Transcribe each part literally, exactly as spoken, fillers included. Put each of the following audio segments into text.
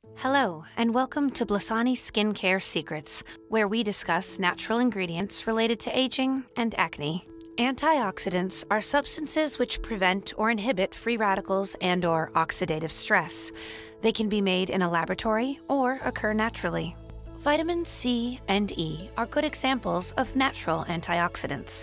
Hello, and welcome to Blissani Skincare Secrets, where we discuss natural ingredients related to aging and acne. Antioxidants are substances which prevent or inhibit free radicals and or oxidative stress. They can be made in a laboratory or occur naturally. Vitamin C and E are good examples of natural antioxidants.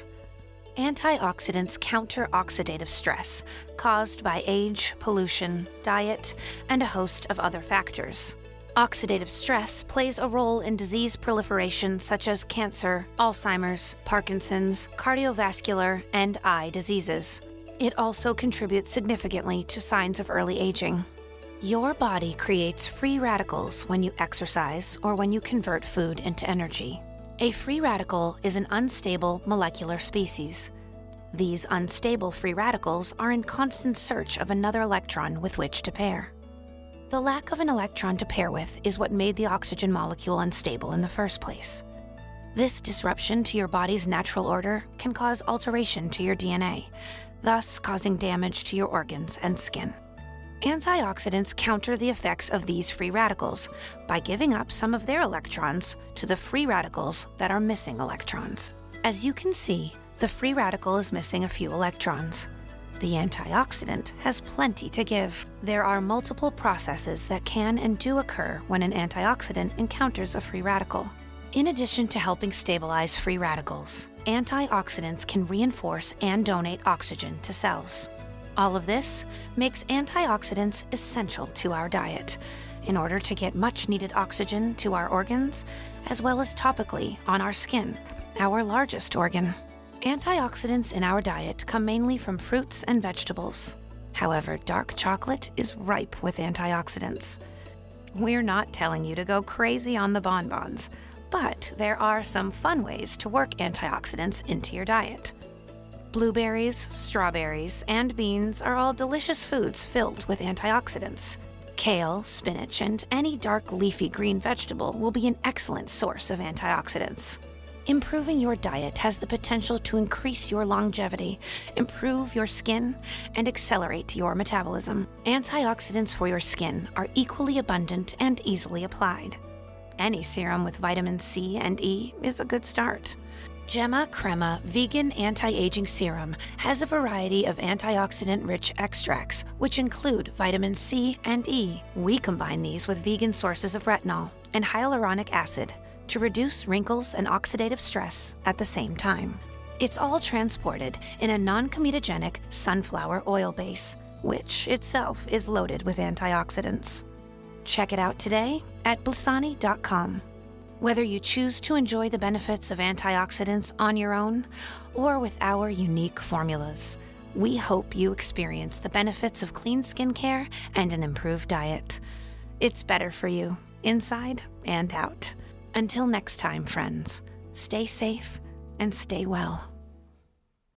Antioxidants counter oxidative stress caused by age, pollution, diet, and a host of other factors. Oxidative stress plays a role in disease proliferation such as cancer, Alzheimer's, Parkinson's, cardiovascular, and eye diseases. It also contributes significantly to signs of early aging. Your body creates free radicals when you exercise or when you convert food into energy. A free radical is an unstable molecular species. These unstable free radicals are in constant search of another electron with which to pair. The lack of an electron to pair with is what made the oxygen molecule unstable in the first place. This disruption to your body's natural order can cause alteration to your D N A, thus causing damage to your organs and skin. Antioxidants counter the effects of these free radicals by giving up some of their electrons to the free radicals that are missing electrons. As you can see, the free radical is missing a few electrons. The antioxidant has plenty to give. There are multiple processes that can and do occur when an antioxidant encounters a free radical. In addition to helping stabilize free radicals, antioxidants can reinforce and donate oxygen to cells. All of this makes antioxidants essential to our diet in order to get much-needed oxygen to our organs, as well as topically on our skin, our largest organ. Antioxidants in our diet come mainly from fruits and vegetables. However, dark chocolate is ripe with antioxidants. We're not telling you to go crazy on the bonbons, but there are some fun ways to work antioxidants into your diet. Blueberries, strawberries, and beans are all delicious foods filled with antioxidants. Kale, spinach, and any dark leafy green vegetable will be an excellent source of antioxidants. Improving your diet has the potential to increase your longevity, improve your skin, and accelerate your metabolism. Antioxidants for your skin are equally abundant and easily applied. Any serum with vitamin C and E is a good start. Gemma Crema Vegan Anti-Aging Serum has a variety of antioxidant-rich extracts, which include vitamin C and E. We combine these with vegan sources of retinol and hyaluronic acid to reduce wrinkles and oxidative stress at the same time. It's all transported in a non-comedogenic sunflower oil base, which itself is loaded with antioxidants. Check it out today at blissani dot com. Whether you choose to enjoy the benefits of antioxidants on your own or with our unique formulas, we hope you experience the benefits of clean skincare and an improved diet. It's better for you, inside and out. Until next time, friends, stay safe and stay well.